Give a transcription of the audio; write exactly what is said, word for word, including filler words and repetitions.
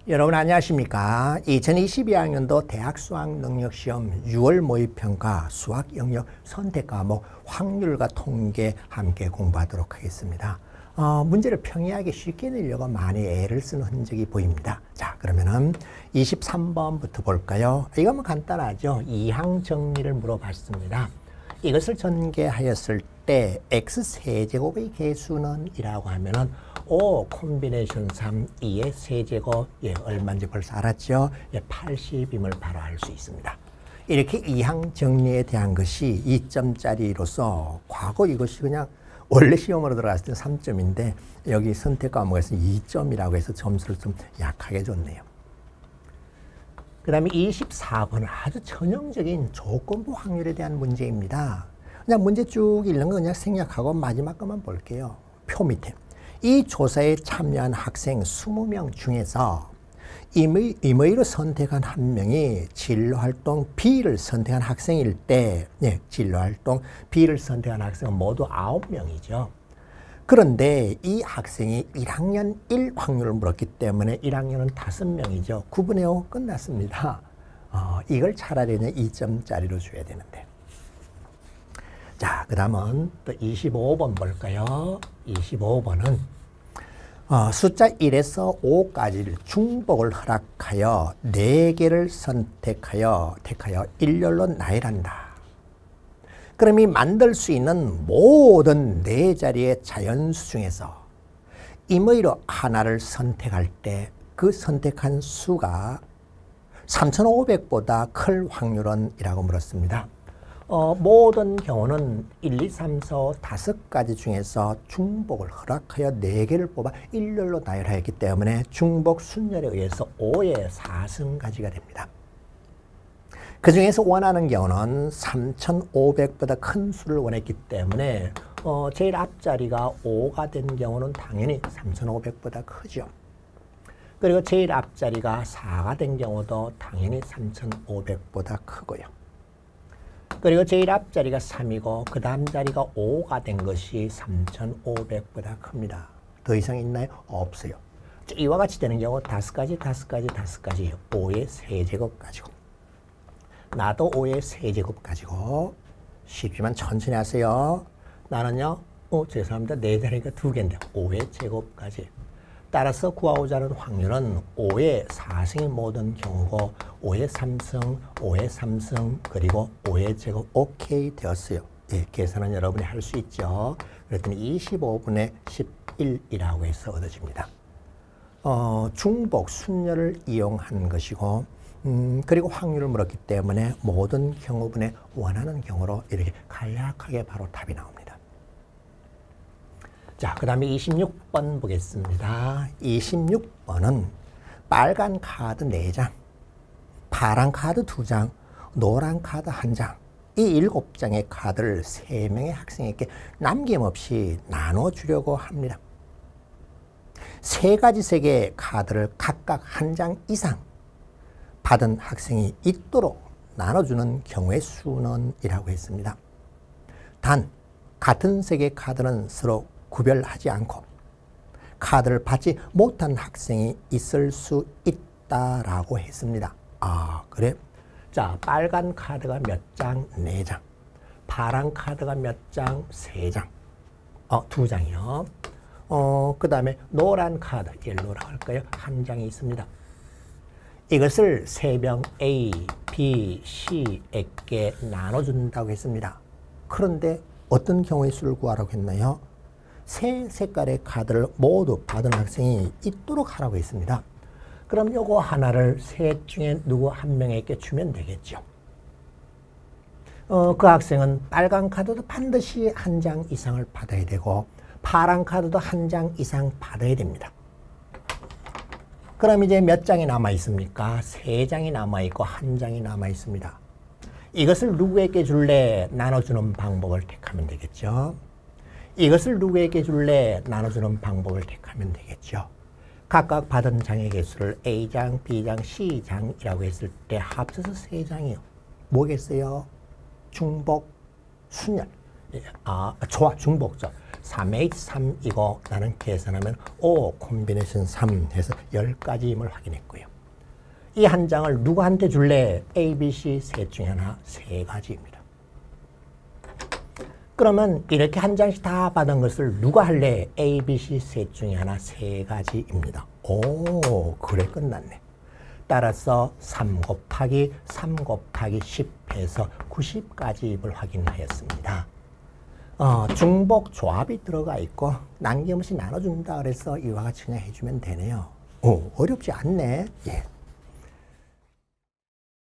여러분 안녕하십니까? 이천이십이 학년도 대학 수학능력시험 유월 모의평가 수학 영역 선택 과목 확률과 통계 함께 공부하도록 하겠습니다. 어, 문제를 평이하게 쉽게 내려고 많이 애를 쓰는 흔적이 보입니다. 자, 그러면은 이십삼 번부터 볼까요? 이거 뭐 간단하죠. 이항 정리를 물어봤습니다. 이것을 전개하였을 때 x 세제곱의 개수는 이라고 하면은 오 콤비네이션 삼, 이의 세제곱, 예, 얼마인지 벌써 알았죠? 예, 팔십임을 바로 알 수 있습니다. 이렇게 이항 정리에 대한 것이 이 점짜리로서 과거 이것이 그냥 원래 시험으로 들어갔을 때 삼 점인데 여기 선택 과목에서 이 점이라고 해서 점수를 좀 약하게 줬네요. 그 다음에 이십사 번은 아주 전형적인 조건부 확률에 대한 문제입니다. 그냥 문제 쭉 읽는 거 그냥 생략하고 마지막 것만 볼게요. 표 밑에. 이 조사에 참여한 학생 이십 명 중에서 임의, 임의로 선택한 한 명이 진로활동 B를 선택한 학생일 때, 네, 진로활동 B를 선택한 학생은 모두 아홉 명이죠. 그런데 이 학생이 일 학년 일 확률을 물었기 때문에 일 학년은 다섯 명이죠. 구분의 오 끝났습니다. 어, 이걸 차라리 이 점짜리로 줘야 되는데. 자, 그 다음은 또 이십오 번 볼까요? 이십오 번은 어, 숫자 일에서 오까지를 중복을 허락하여 네 개를 선택하여 택하여 일렬로 나열한다. 그럼 이 만들 수 있는 모든 네 자리의 자연수 중에서 임의로 하나를 선택할 때 그 선택한 수가 삼천오백보다 클 확률은 이라고 물었습니다. 어, 모든 경우는 일, 이, 삼, 사, 오, 다섯 가지 중에서 중복을 허락하여 네 개를 뽑아 일렬로 나열하였기 때문에 중복 순열에 의해서 오의 사승가지가 됩니다. 그 중에서 원하는 경우는 삼천오백보다 큰 수를 원했기 때문에 어, 제일 앞자리가 오가 된 경우는 당연히 삼천오백보다 크죠. 그리고 제일 앞자리가 사가 된 경우도 당연히 삼천오백보다 크고요. 그리고 제일 앞자리가 삼이고 그 다음 자리가 오가 된 것이 삼천오백보다 큽니다. 더 이상 있나요? 없어요. 이와 같이 되는 경우 다섯 가지, 다섯 가지, 다섯 가지, 오의 세제곱 가지고 나도 오의 세제곱 가지고 쉽지만 천천히 하세요. 나는요, 어, 죄송합니다. 네 자리가 두 개인데 오의 제곱까지. 따라서 구하고자 하는 확률은 오의 사승의 모든 경우고 오의 삼승, 오의 삼승, 그리고 오의 제곱 오케이 되었어요. 예, 계산은 여러분이 할 수 있죠. 그랬더니 이십오 분의 십일이라고 해서 얻어집니다. 어, 중복 순열을 이용한 것이고 음, 그리고 확률을 물었기 때문에 모든 경우분의 원하는 경우로 이렇게 간략하게 바로 답이 나옵니다. 자, 그 다음에 이십육 번 보겠습니다. 이십육 번은 빨간 카드 네 장, 파란 카드 두 장, 노란 카드 한 장, 이 일곱 장의 카드를 세 명의 학생에게 남김없이 나눠주려고 합니다. 세 가지 색의 카드를 각각 한 장 이상 받은 학생이 있도록 나눠주는 경우의 수는 이라고 했습니다. 단, 같은 색의 카드는 서로 구별하지 않고 카드를 받지 못한 학생이 있을 수 있다라고 했습니다. 아, 그래? 자, 빨간 카드가 몇 장? 네 장. 파란 카드가 몇 장? 세 장. 어, 두 장이요. 어, 그 다음에 노란 카드, 옐로우라고 할까요? 한 장이 있습니다. 이것을 세 병 A, B, C에게 나눠준다고 했습니다. 그런데 어떤 경우의 수를 구하라고 했나요? 세 색깔의 카드를 모두 받은 학생이 있도록 하라고 했습니다. 그럼 요거 하나를 셋 중에 누구 한 명에게 주면 되겠죠. 어, 그 학생은 빨간 카드도 반드시 한 장 이상을 받아야 되고 파란 카드도 한 장 이상 받아야 됩니다. 그럼 이제 몇 장이 남아 있습니까? 세 장이 남아 있고 한 장이 남아 있습니다. 이것을 누구에게 줄래? 나눠주는 방법을 택하면 되겠죠. 이것을 누구에게 줄래? 나눠주는 방법을 택하면 되겠죠. 각각 받은 장의 개수를 A장, B장, C장이라고 했을 때 합쳐서 세 장이요. 뭐겠어요? 중복, 순열. 아, 좋아, 중복죠. 삼 에이치 삼이고 나는 계산하면 오 콤비네이션 삼 해서 열 가지임을 확인했고요. 이 한 장을 누구한테 줄래? A, B, C 셋 중에 하나 세 가지입니다. 그러면 이렇게 한 장씩 다 받은 것을 누가 할래? A, B, C 셋 중에 하나 세 가지입니다. 오, 그래 끝났네. 따라서 삼 곱하기 삼 곱하기 십 해서 구십 가지임을 확인하였습니다. 어, 중복 조합이 들어가 있고 남김없이 나눠준다 그래서 이와 같이 그냥 해주면 되네요. 오, 어렵지 않네. 예.